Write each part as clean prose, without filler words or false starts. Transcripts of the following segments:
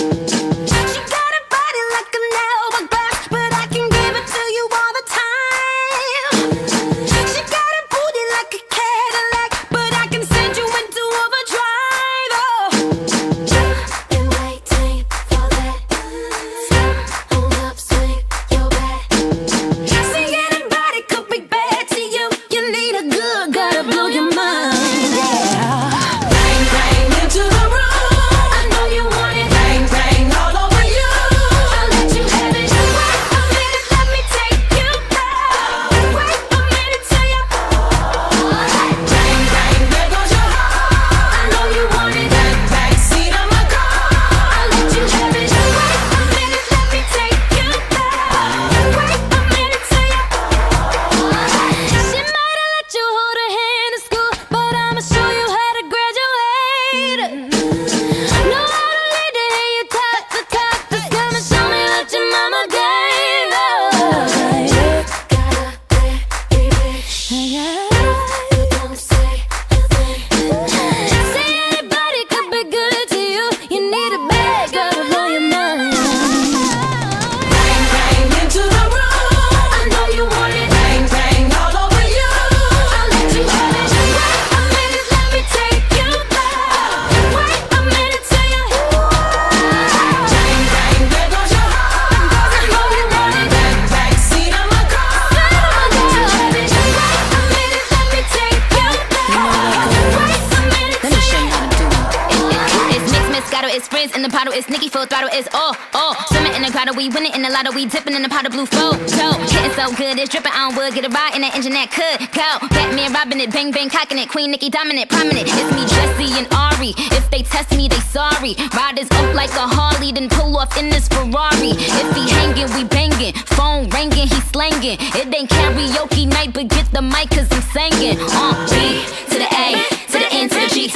It's Nicki full throttle, it's all. Swimming in the grotto, we winning in the lotto, we dipping in the pot of blue photo. Getting so good, it's dripping on wood, get a ride in that engine that could go. Batman robbing it, bang bang cocking it, Queen Nicki dominant, prominent. It's me, Jesse and Ari. If they test me, they sorry. Riders up like a Harley, then pull off in this Ferrari. If he hanging, we banging. Phone ringing, he slanging. It ain't karaoke night, but get the mic 'cause I'm singing. B to the A, to the N to the G. B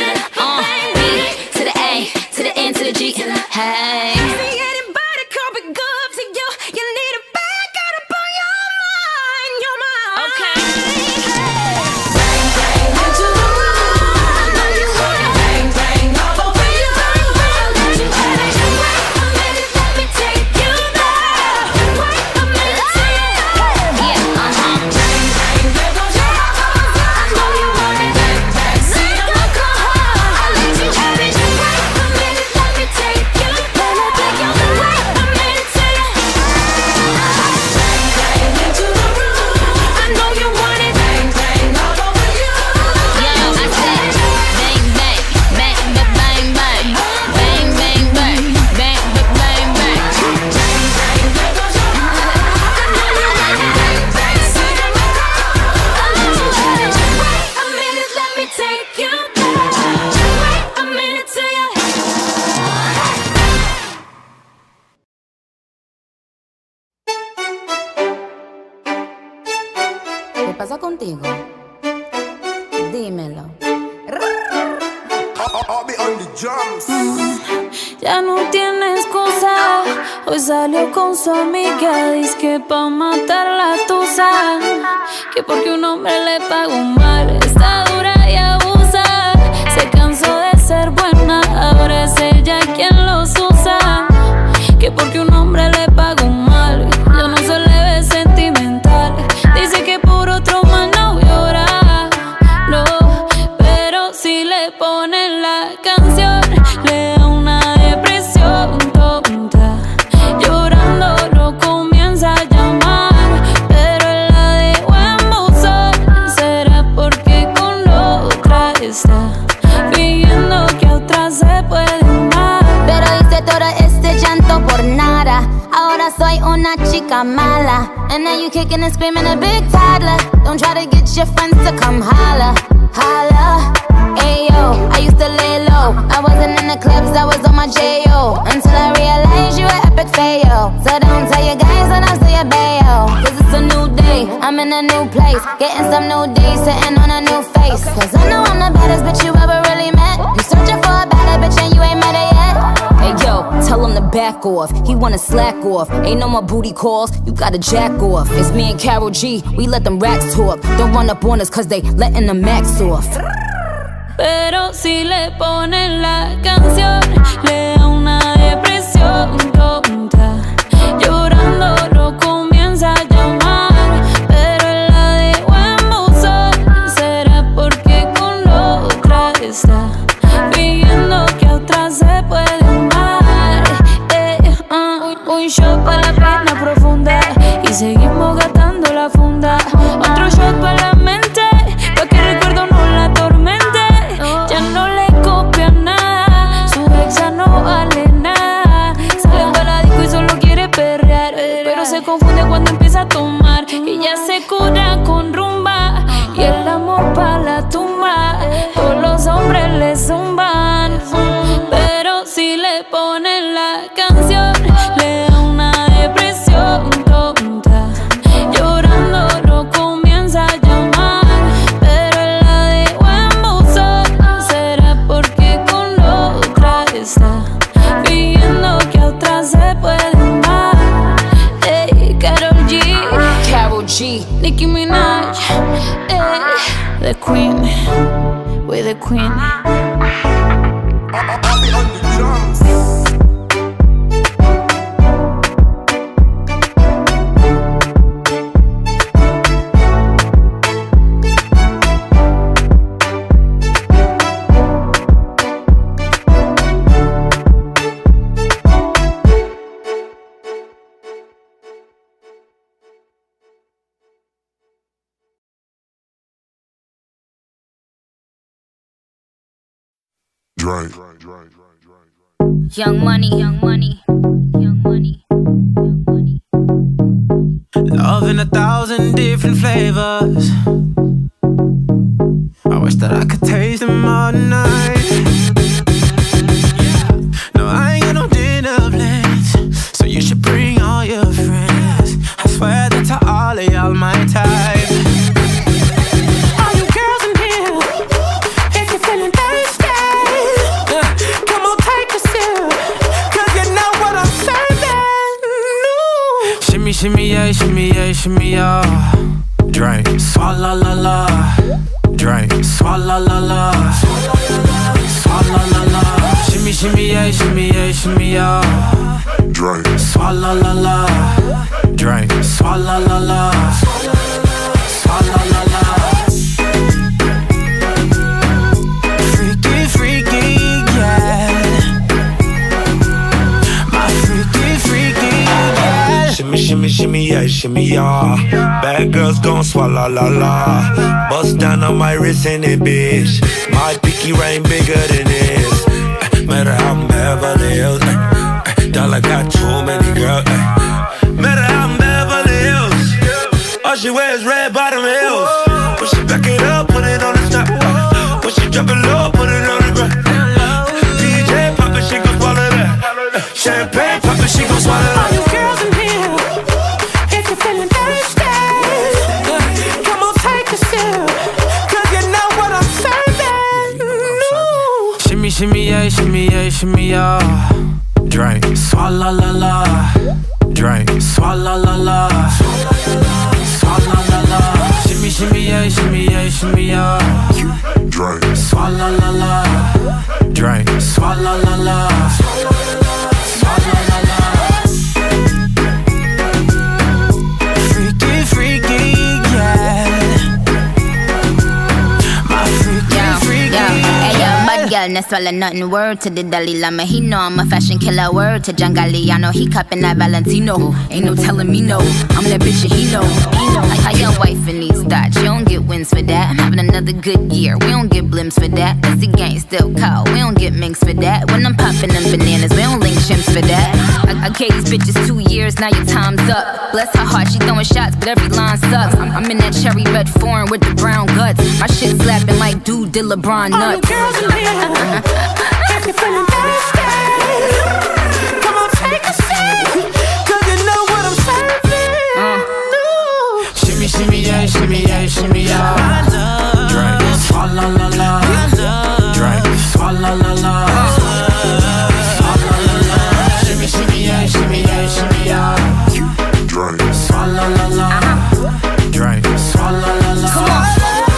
to the A, to the N to the G. Hey. See anybody come be good to you? You need a bag, gotta put your mind, your mind. Okay. Bang bang into the room. I know you want it. Bang bang all over you. I'll let you have it. Wait a minute, let me take you there. Wait a minute, Yeah, Bang bang, there goes your heart. I know you want it. Bang bang, see the look on her. I'll let you have it. Wait a minute, let me take you there. Wait a minute, bang bang into the room. I know you want it. Bang bang all over you. Yo, I said bang bang, bang bang bang bang, bang bang bang, bang bang bang. Bang bang, there goes your heart. I know you want it. Bang bang, see the look on her. I'll let you have it. Wait a minute, let me take you there. Wait a minute till you. ¿Qué pasa contigo? Dímelo. I'll be on the drums. Ya no tiene excusa. Hoy salió con su amiga, dice que pa' matar la tusa. Que porque un hombre le pagó mal, está dura y abusa. Se cansó de ser buena, ahora es ella quien los usa. Que porque un hombre le pagó mal, ya no se le ve sentimental. Dice que por otro mal no llora, no, pero si le ponen la canción, le da una depresión tonta. Llorando lo comienza a llamar, pero él la dejó en buzón. Será porque con la otra está fingiendo que a otra se puede amar. Pero hice todo este llanto por nada. Ahora soy una chica mala. And now you kicking and screaming a big toddler. Don't try to get your friends to come holla, holla. Ayo, I used to lay low. I wasn't in the clubs, I was on my J.O. Until I realized you were epic fail. So don't tell your guys and I'll say your bayo. 'Cause it's a new day, I'm in a new place. Getting some new days, sitting on a new face. 'Cause I know I'm the baddest bitch you ever really met. You searching for a better bitch and you ain't met her yet. Hey yo, tell him to back off. He wanna slack off. Ain't no more booty calls. You gotta jack off. It's me and Karol G. We let them racks talk. Don't run up on us 'cause they letting the max off. Pero si le ponen la canción, le da una depresión confunde cuando empieza a tomar. Ella se cura con rumba y el amor pa' la tumba. Todos los hombres le zumban, pero si le ponen la canción le da una depresión tonta. Llorando lo comienza a llamar, pero él la dejó en buzón. ¿Será porque con otra está fingiendo que a otra se puede dar? Ey, Karol G, Nicki Minaj, ey, the queen, we're the queen. I'll be on the drums. Drake. Young Money, Young Money, Young Money, Young Money. Love in 1,000 different flavors. I wish that I could taste them all night. No, I ain't got no dinner plans, so you should bring all your friends. I swear that to all of y'all my type. All you girls in here, if you're feeling thirsty, come on, take a sip, 'cause you know what I'm serving. No. Shimmy, shimmy, yeah, shimmy, yeah, shimmy, yeah. Drink, swalla la la. Drink, swalla la la. Swalla la la. Shimmy, shimmy, yeah, shimmy, yeah, shimmy, yeah. Drink. Swalla la la. Drink, swalla la la. Swalla la la. Freaky, freaky, yeah. My freaky, freaky, yeah. Shimmy, shimmy, shimmy, yeah, shimmy, yeah. Bad girls gon' swallow la la. Bust down on my wrist and it, bitch. My pinky ring bigger than this. Matter how I'm Beverly Hills. Dollar got too many girls. Matter how I'm Beverly Hills. All she wears red bottom heels. When she back it up, put it on the top. When she drop it low, put it on the ground. DJ pop it, she gon' swallow that. Champagne pop it, she gon' swallow that. All you girls in here, if you're feeling thirsty, come on, take a sip, 'cause you know what I'm serving. No. Shimmy, shimmy, yeah, shimmy, yeah, shimmy, yeah. Drink, swalla la la. Drink, swalla la la. Swalla la la. Shimmy, shimmy, yeah, shimmy, yeah, shimmy, yeah. Drink. Swalla la la. Drink, swalla la la. Swalla la la. Freaky, freaky, yeah. My freaky, freaky, Ayo, bad girl, no swallow nothing. Word to the Dalai Lama, he know I'm a fashion killer. Word to John Galliano, he cupping that Valentino. Ain't no telling me no, I'm that bitch and he know. Like how your wife in these thoughts, you don't get wins for that. I'm having another good year, we don't get blimps for that. That's the gang still cold, we don't get minks for that. When I'm popping them bananas, we don't link chimps for that. I gave these bitches 2 years, now your time's up. Bless her heart, she throwing shots, but every line sucks. I'm in that cherry red foreign with the brown guts. My shit slapping like dude did LeBron nuts. all you girls in here, if you're feeling thirsty, come on, take a sip, 'cause you know what I'm serving. No. Shimmy, shimmy, yeah, shimmy, yeah, shimmy, yeah. Drink, swalla la la. Drink, swalla la la. Swalla la la. Shimmy, shimmy, yeah, shimmy, yeah, shimmy, yeah. Drink. Swalla la la. Drink, swalla la la. Come on.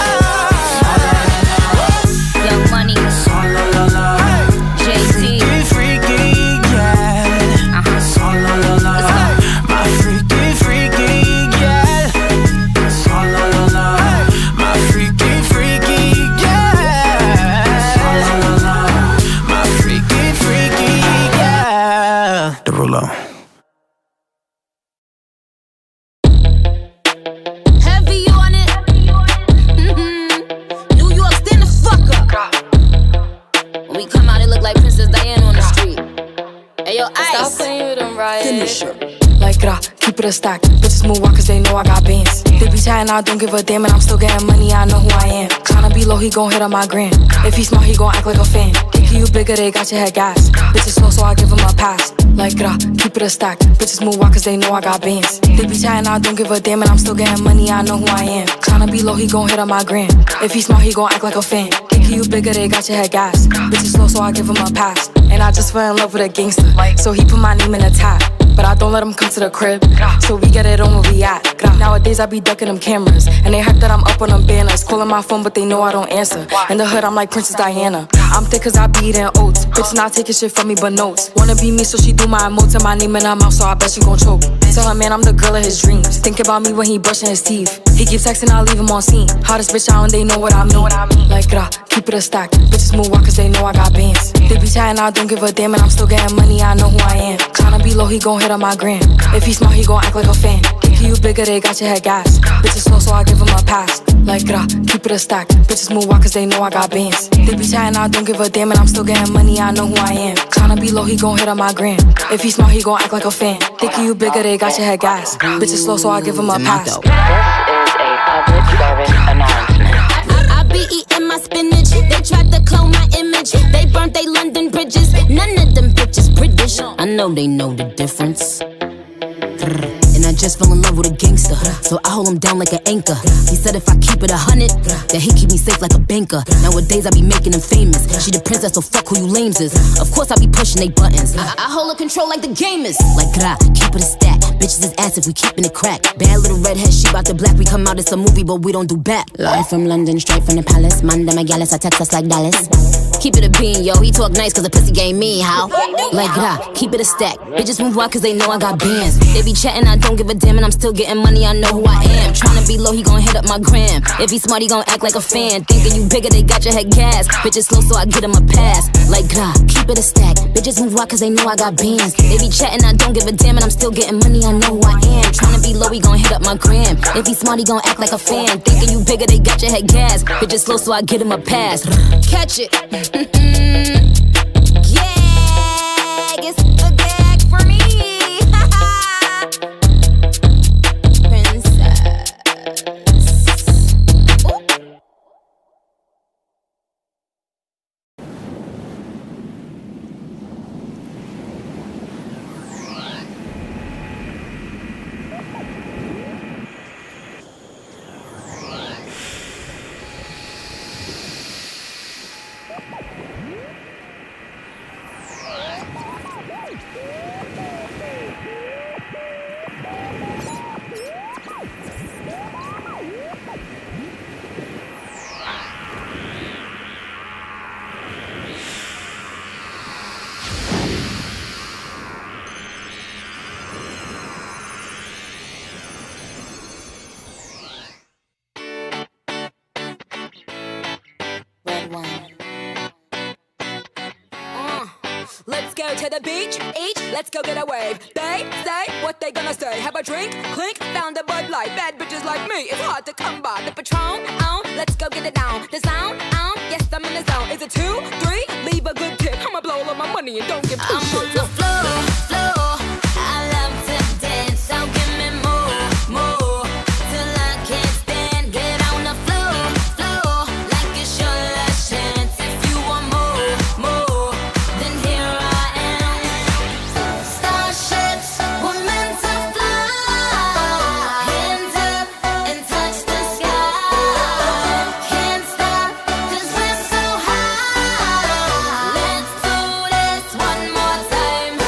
Young Money, Swalla la la. Jay-Z. Freaky, yeah. Swalla la la. My freaky, freaky, yeah. Swalla la la. My freaky, freaky, yeah. Swalla la la. My freaky, freaky, yeah. The Rulo. Heavy on it. New York, stand the fuck up. When we come out, it look like Princess Diana on the street. Hey, yo, Stop Ice. playing with them, right? Like gra, keep keep it a stack. Bitches move walk cause they know I got bands. They be chatting, I don't give a damn, and I'm still getting money, I know who I am. Tryna be low, he gon' hit on my gram. If he smart, he gon' act like a fan. Thinking you bigger, they got your head gas. Bitches slow, so I give him a pass. Like, keep it a stack. Bitches move walk cause they know I got bands. They be chatting, I don't give a damn, and I'm still getting money, I know who I am. Tryna be low, he gon' hit on my gram. If he smart, he gon' act like a fan. Thinking you bigger, they got your head gas. Bitches slow, so I give him a pass. And I just fell in love with a gangster, so he put my name in the tag. But I don't let him come to the crib, so we get it on where we at. Nowadays I be ducking them cameras, and they hype that I'm up on them banners. Calling my phone but they know I don't answer. In the hood I'm like Princess Diana. I'm thick cause I be eating oats. Bitch not taking shit from me but notes. Wanna be me so she do my emotes and my name in her mouth, so I bet she gon' choke. Tell her man I'm the girl of his dreams. Think about me when he brushing his teeth. He keep texting, I leave him on scene. Hottest bitch out and they know what I mean. Like keep it a stack. Bitches move walk cause they know I got bands. They be chatting, I don't give a damn, and I'm still getting money, I know who I am. Tryna be low, he gon' hit on my gram. If he smart, he gon' act like a fan. Thinking you bigger, they got your head gas. Bitches slow, so I give him a pass. Like keep it a stack. Bitches move walk cause they know I got bands. They be chatting, I don't give a damn, and I'm still getting money, I know who I am. Tryna be low, he gon' hit on my gram. If he smart, he gon' act like a fan. Thinking you bigger, they got your head gas. Bitches slow, so I give him a pass. This is a public service announcement. I be eating my spinach. They tried to clone my image. They burnt they London bridges. None of them bitches British. I know they know the difference. And I just fell in love with a gangster, so I hold him down like an anchor. He said if I keep it 100, that he keep me safe like a banker. Nowadays I be making him famous. She the princess, so fuck who you lames is. Of course I be pushing they buttons. I hold a control like the gamers. Like keep it a stack. Bitches is ass if we keepin' it crack. Bad little redhead, she bout the black. We come out, it's a movie, but we don't do back. Live from London, straight from the palace. Manda Magalis, I text us like Dallas. Keep it a bean, yo. He talk nice cause the pussy game mean, how? Like keep it a stack. Bitches move wild cause they know I got bands. They be chatting, I don't give a damn, and I'm still getting money, I know who I am. Tryna be low, he gon' hit up my gram. If he smart, he gon' act like a fan. Thinking you bigger, they got your head gas. Bitches slow, so I get him a pass. Like keep it a stack. Bitches move wild cause they know I got bands. They be chatting, I don't give a damn, and I'm still getting money, I know who I am. Tryna be low, he gon' hit up my gram. If he smart, he gon' act like a fan. Thinking you bigger, they got your head gas. Bitches slow, so I get him a pass. Catch it. Yeah, it's a gag for me. Princess. Ooh. Let's go to the beach, let's go get a wave. They say what they gonna say. Have a drink, clink, found a Bud Light. Bad bitches like me, it's hard to come by. The Patron, let's go get it down. The sound, yes I'm in the zone. Is it 2, 3? Leave a good tip. I'ma blow all of my money and don't give two shits. I'm on the floor. I love to dance, so give me more, till I can't stand. Get on the floor, like it's your last chance. If you want more, then here I am. Starships were meant to fly. Hands up and touch the sky. Can't stop 'cause we're so high. Let's do this one more time.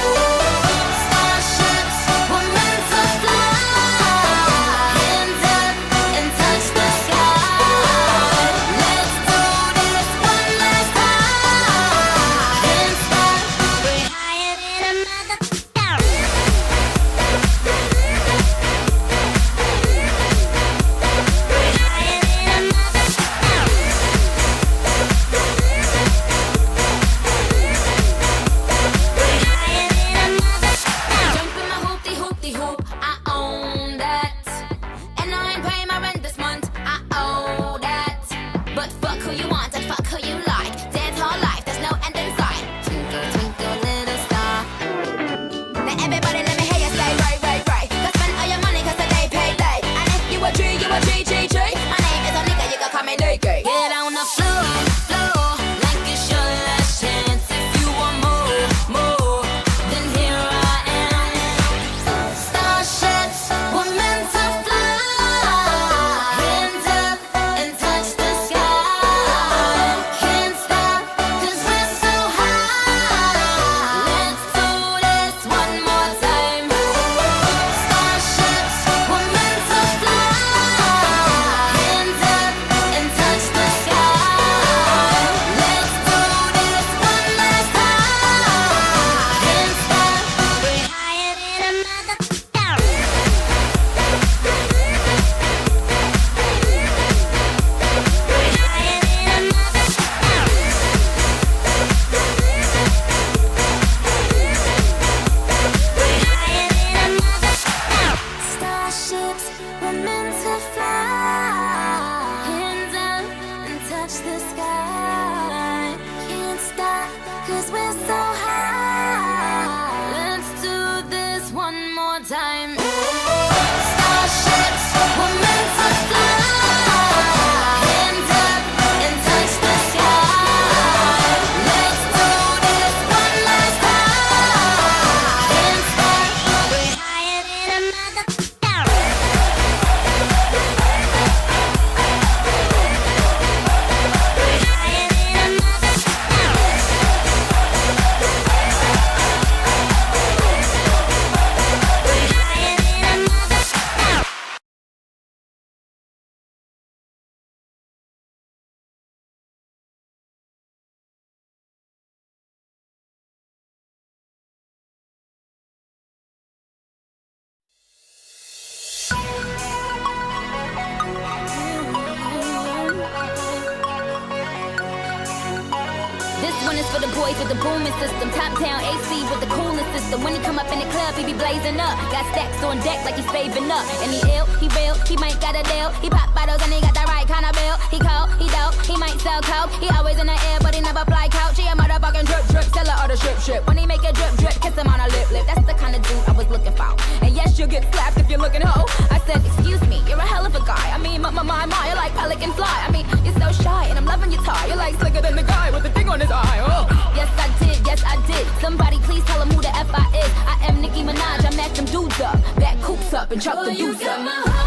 for the boys with the booming system. Top down AC with the coolest system. When he come up in the club, he be blazing up. Got stacks on deck like he's saving up. And he ill, he real, he might got a deal. He pop bottles and he got the right kind of bill. He cold, he dope, he might sell coke. He always in the air, but he never fly couch. He a motherfucking drip drip, seller or the strip. When he make a drip drip, kiss him on a lip. That's the kind of dude I was looking for. And yes, you'll get slapped if you're looking hoe. I said, excuse me, you're a hell of a guy. I mean, my, you're like pelican fly. I mean, you're so shy and I'm loving your tie. You're like slicker than the guy with the thing on his eye. Oh, yes I did. Somebody please tell him who the F I is. I am Nicki Minaj. I match them dudes up, back coops up and chuck the dudes up.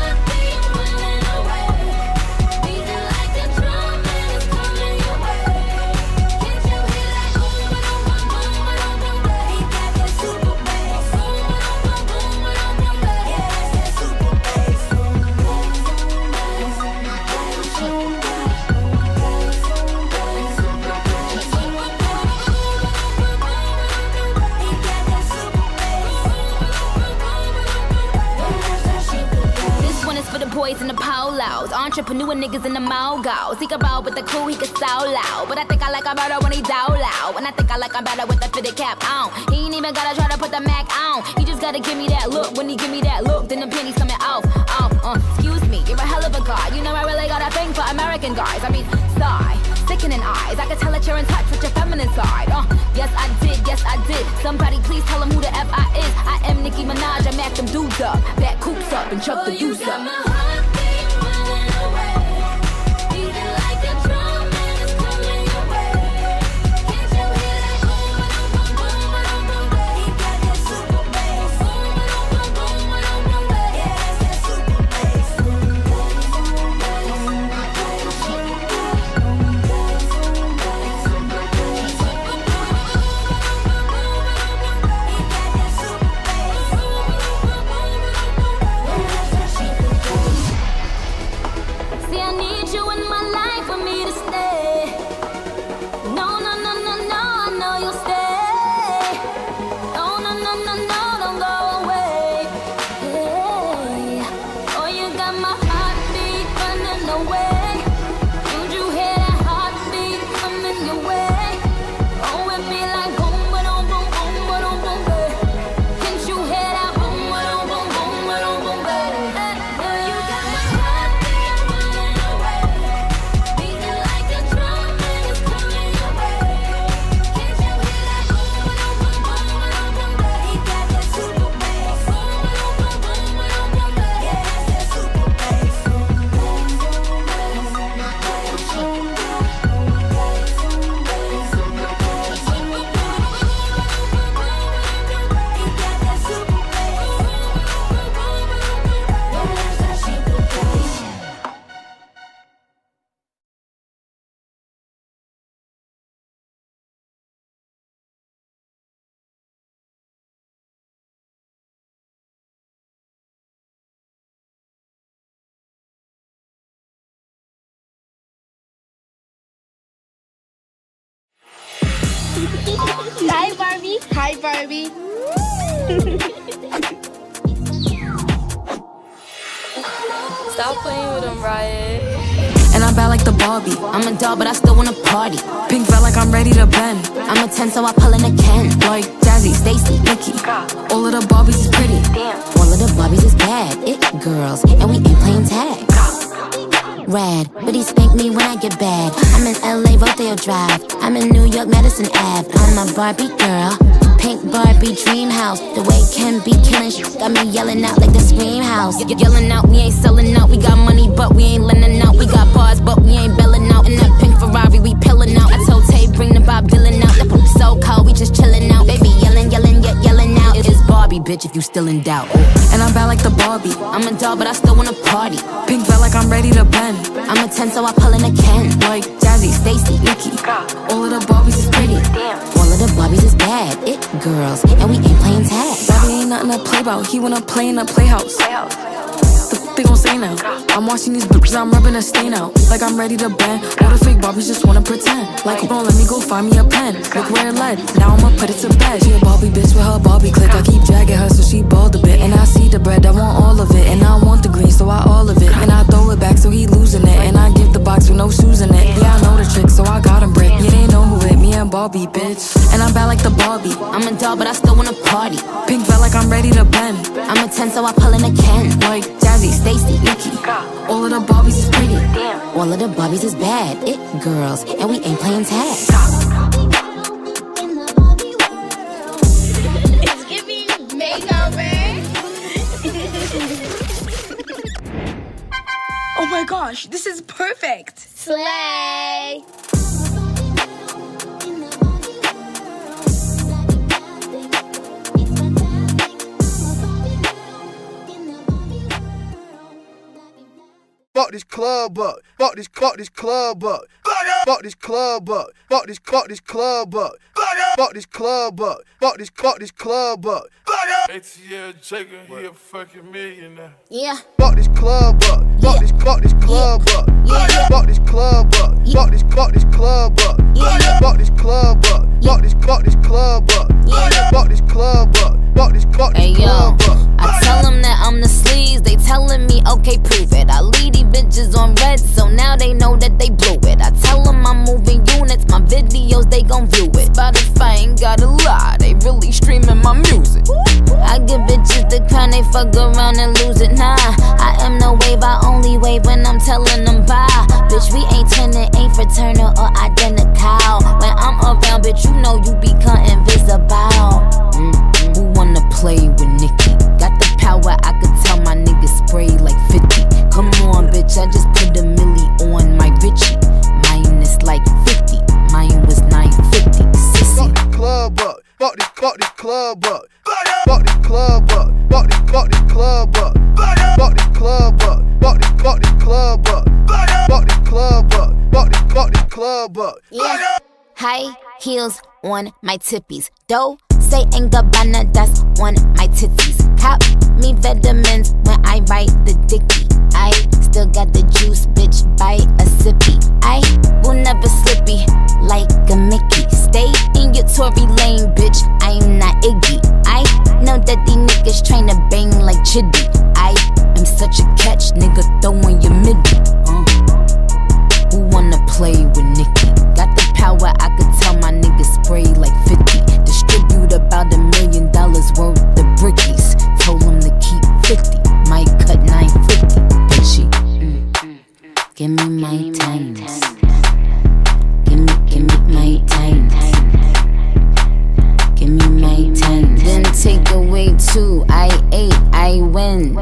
Boys in the polos, entrepreneur niggas in the mogos. He can roll with the crew, he can so loud. But I think I like him better when he down loud. And I think I like him better with the fitted cap on. He ain't even gotta try to put the Mac on. He just gotta give me that look. When he give me that look, then the pennies coming off. Excuse me, you're a hell of a guy. You know I really got a thing for American guys. I mean, sigh, sickening eyes. I can tell that you're in touch with your feminine side. Yes I did. Somebody please tell him who the F I is. I am Nicki Minaj. I match them dudes up, back coops up and chuck the deuce up. Hi, Barbie. Hi, Barbie. Stop playing with him, Riot. And I'm bad like the Barbie. I'm a doll, but I still wanna party. Pink felt like I'm ready to bend. I'm a 10, so I pull in a Ken. Like Jazzy, Stacy, Nikki. All of the Barbies is pretty. All of the Barbies is bad. It girls, and we ain't playing tag. Rad, but he spank me when I get bad. I'm in LA, Rodeo Drive. I'm in New York, Madison Ave. I'm a Barbie girl, pink Barbie dream house. The way Ken be killing shit got me yelling out like the Scream House. Yelling out, we ain't selling out. We got money, but we ain't lending out. We got bars, but we ain't belling out. In that pink Ferrari, we pillin' out. I told Tay, bring the Bob Dylan out. The poop so cold, we just chillin' out. Baby yelling, yelling out. It's Barbie, bitch, if you still in doubt. And I'm bad like the Barbie. I'm a doll, but I still wanna party. Pink felt like I'm ready to bend. I'm a 10, so I pull in a Ken. Like Jazzy, Stacy, Nikki. All of the Barbies is pretty. All of the Barbies is bad. It girls, and we ain't playing tag. Bobby ain't nothing to play about. He wanna play in a playhouse. The they gon' say now? I'm watching these bitches, I'm rubbing a stain out. Like I'm ready to bend. All the fake Barbies just wanna pretend. Like, hold on, let me go find me a pen. Look where it led. Now I'ma put it to bed. She a Barbie bitch with her Barbie click. I keep dragging her so she bald a bit. And I see the bread, I want all of it. And I want the green, so I all of it. And I throw it back so he losing it. And I give the box with no shoes in it. Yeah, I know the trick, so I got him brick. Yeah, they know who it, me and Barbie, bitch. star, but I still wanna party. Pink felt like I'm ready to bend. I'm a 10, so I pull in a Ken. Like Jazzy, Stacy, Nikki. all of the Barbies is pretty. All of the Barbies is bad. It girls, and we ain't playing tag. It's giving makeover. Oh my gosh, this is perfect. Slay. Fuck this club up. Fuck this club up. Fuck this club up. Fuck this club up. Fuck this club up. Fuck this club up. ATL Jacob, he a fucking millionaire. Yeah. Fuck this club up. Fuck this club up. Yeah. Fuck this club up. Fuck this club up. Yeah. Fuck this club up. Fuck this club up. Yeah. Fuck this club up. Fuck this Hey club yo, up. I tell them that I'm the sleaze. They telling me, okay, prove it. I leave these bitches on red, so now they know that they blew it. I tell them I'm moving units, my videos, they gon' view it. Spotify ain't gotta lie, they really streaming my music. I give bitches the crown, they fuck around and lose it. Nah, I am no wave, I only wave when I'm telling them bye. Bitch, we ain't twinning, ain't fraternal or identical. When I'm around, bitch, you know you become invisible. Who wanna play with Nicki? Got the power, I could tell my niggas spray like 50. Come on, bitch, I just put a milli on my Richie. Mine is like 50, mine was 950. Sissy. Fuck this club up. Fuck this club up. Fuck this club up. Fuck this club up. Fuck this club up. Fuck this club up. Fuck this club up. Fuck this club up. Yeah. High heels on my tippies. Dough, say ain't Gabbana, that's on my titties. Cop me vitamins when I write the dicky. I still got the juice, bitch, by a sippy. I will never slippy like a Mickey. Stay in your Tory lane, bitch, I'm not Iggy. I know that these niggas train to bang like Chiddy. I am such a catch, nigga, throwing your midi. Who wanna play with Nicki? Got the power, I could tell my niggas spray like 50. Distribute about $1 million worth of brickies. Told them to keep 50, might cut 950. Bitchy, give me my times. Give me my times. Give me my times. Then take away 2, I 8, I win.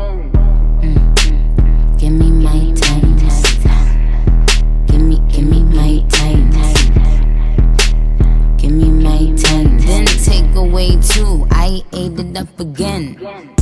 Give me my times. Give me my times. Give me my times. Then take away 2, I ate it up again.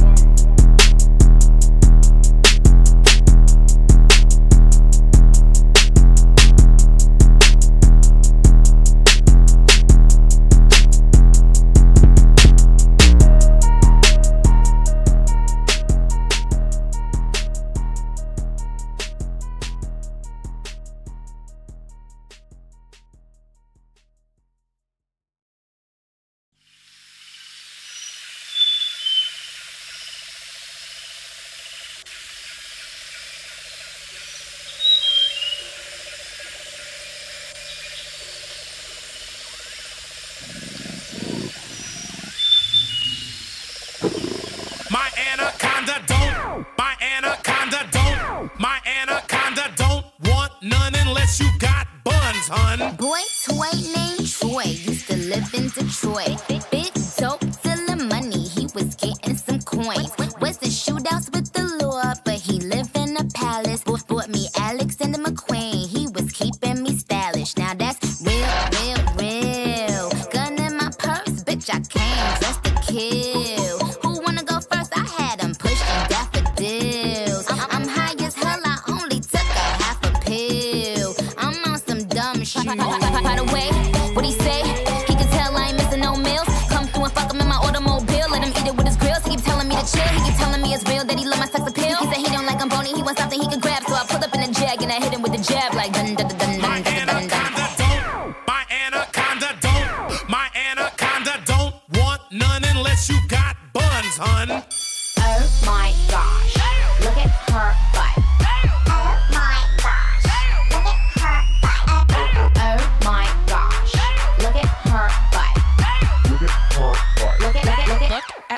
My anaconda don't want none unless you got buns, hun. Boy, toy named Troy used to live in Detroit. Big dope, selling money, he was getting some coins. Wasn't shootouts with the law, but he lived in a palace. Bought me Alexander McQueen, he was keeping me stylish. Now that's real. Gun in my purse, bitch, I came dressed to kill. Who wanna go first? I had him pushing daffodils. I'm high as hell, I only took a half a pill. I'm on some dumb shit. By the way, what he say? He can tell I ain't missing no meals. Come through and fuck him in my automobile. Let him eat it with his grills. He keep telling me to chill. He keep telling me it's real that he love my sex appeal. He said he don't like I'm bony. He wants something he can grab. So I pull up in a jag and I hit him with the jab like dun dun dun dun dun dun dun dun. My anaconda don't want none unless you got buns, hun. Oh my gosh, look at her butt. Oh my gosh, look at her butt. Oh my gosh, look at her butt. Look at her butt.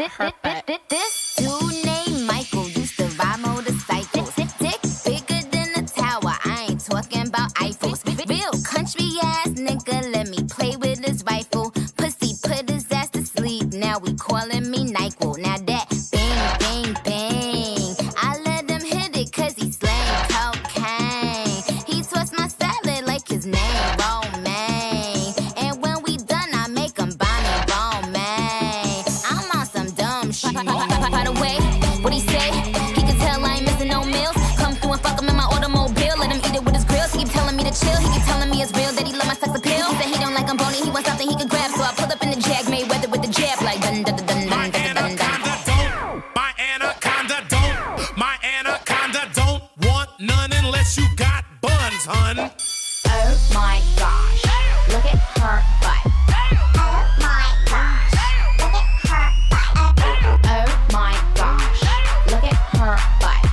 This dude named Michael used to ride motorcycles. Dick bigger than a tower. I ain't talking about Eiffels. Real country ass nigga, let me play with his rifle. Pussy put his ass to sleep. Now we calling me NyQuil. Now that bang, bang, bang. I let him hit it 'cause he slang cocaine. He twists my salad like his name Romaine. And when we done, I make him Bonnie Romaine. I'm on some dumb shit. By the way, what he say? He can tell I ain't missing no meals. Come through and fuck him in my automobile. Let him eat it with his grills. He keep telling me to chill. He keep telling me it's real that he love my sex appeal. He said he don't like I'm bony. He wants something he can grab. So I pull up in the Jag, made weather with the jab like dun dun dun dun dun dun dun dun. My anaconda don't. My anaconda don't want none unless you got buns, hun. Oh my gosh, look at her butt. Oh my gosh, look at her butt. Oh my gosh, look at her butt.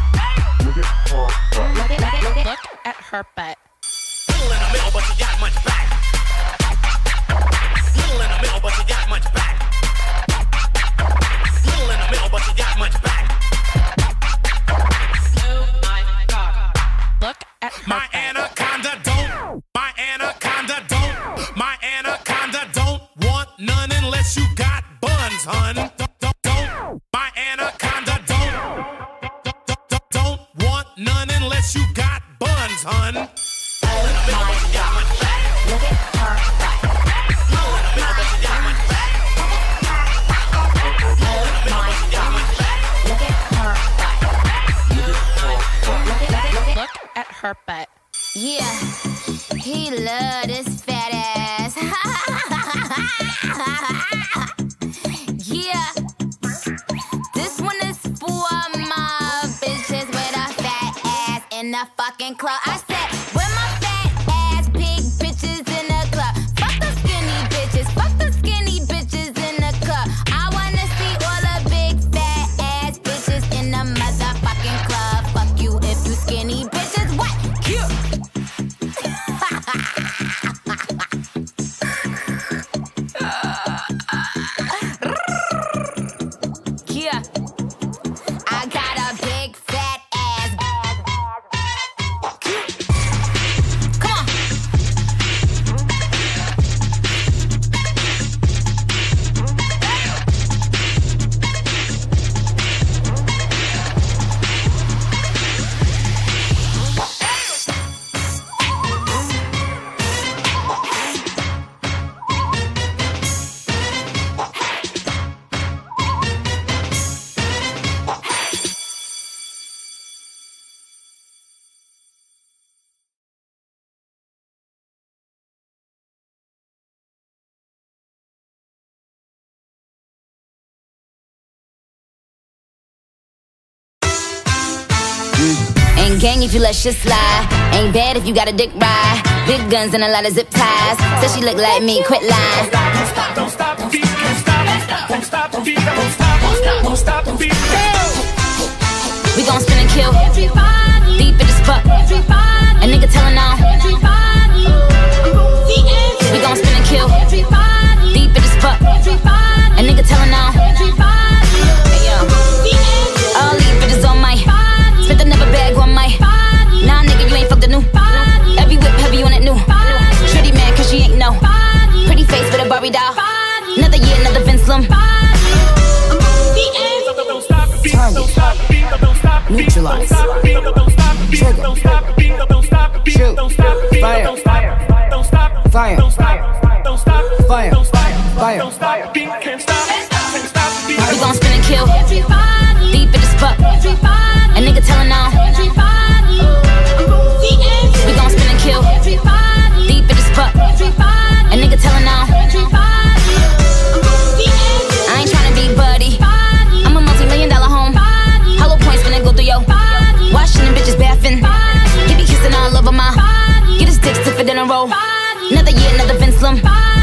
Look at her butt. Little in the middle, but you got much back. Little in the middle, but you got much back. Little in the middle, but you got much back. Oh my God. Look at her My anaconda don't. My anaconda don't. My anaconda don't want none unless you got buns, hun. Don't. My anaconda don't want none unless you got buns, hun. Oh my gosh, look at her butt. Oh my gosh, look at her butt. Look at her butt. Yeah, he love this fat ass. Yeah, this one is for my bitches with a fat ass in the fucking club. I said, where my fat ass big bitches in the club? Fuck the skinny bitches, fuck the skinny bitches in the club. I wanna see all the big fat ass bitches in the motherfucking club. Fuck you if you skinny bitches. What? Cute. Yeah, I got a big fat ass. Come on. Ain't gang if you let shit slide. Ain't bad if you got a dick ride. Big guns and a lot of zip ties. Said she look like me, quit lying. Don't stop, don't stop the beat, don't stop, don't stop the beat, don't stop, don't stop the beat. We gon' spin and kill. Deep in this fuck. A nigga tellin' on. We gon' spin and kill. Deep in this fuck. A nigga tellin' on. Hey yo. All these bitches on my. Spent another bag on my. Nah nigga, you ain't fucked the new. Every whip heavy on that new. Shitty man cause she ain't know. Pretty face with a Barbie doll. Another year, another Vince Slim. Neutralize. Trigger. Shoot. Fire. Fire. Fire. Fire. We gon' spin and kill. Deep in this fuck. A nigga tellin' on. We gon' spin and kill. Deep in this fuck. A nigga tellin' on. I ain't tryna be buddy. I'm a multi-million-dollar home. Hollow points finna go through yo. Washing them bitches bathing. He be kissing all over my. Get his dick stiff in a row. Another year, another Vince Slim.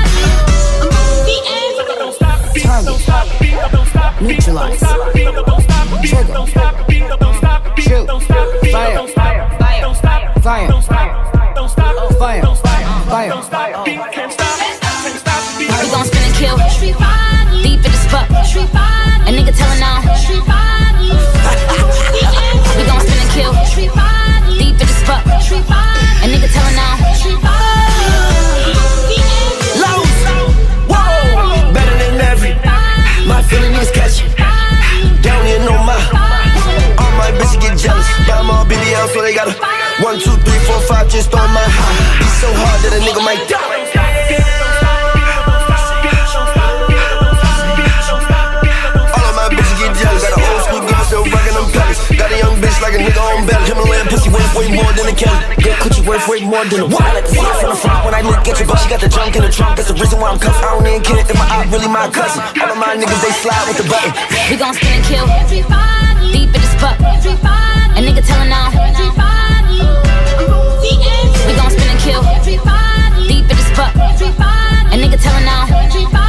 Target. Neutralize. Trigger. Shoot. Fire. Fire. Fire. Fire. Fire. We gon' spin and kill. Deep in this fuck. A nigga just throwing my heart. He's so hard that a nigga might die. Got a young bitch like a nigga on belly. Himalayan pussy worth way more than a Kelly. Good coochie worth way more than a what? I like to see it from the front when I look at you, but she got the junk in the trunk. That's the reason why I'm cuffed. I don't even care if my eye really my cousin. All of my niggas, they slide with the button. We gon' spin and kill. Deep in the spot. A nigga telling on. We gon' spin and kill. Deep in the spot. A nigga telling on.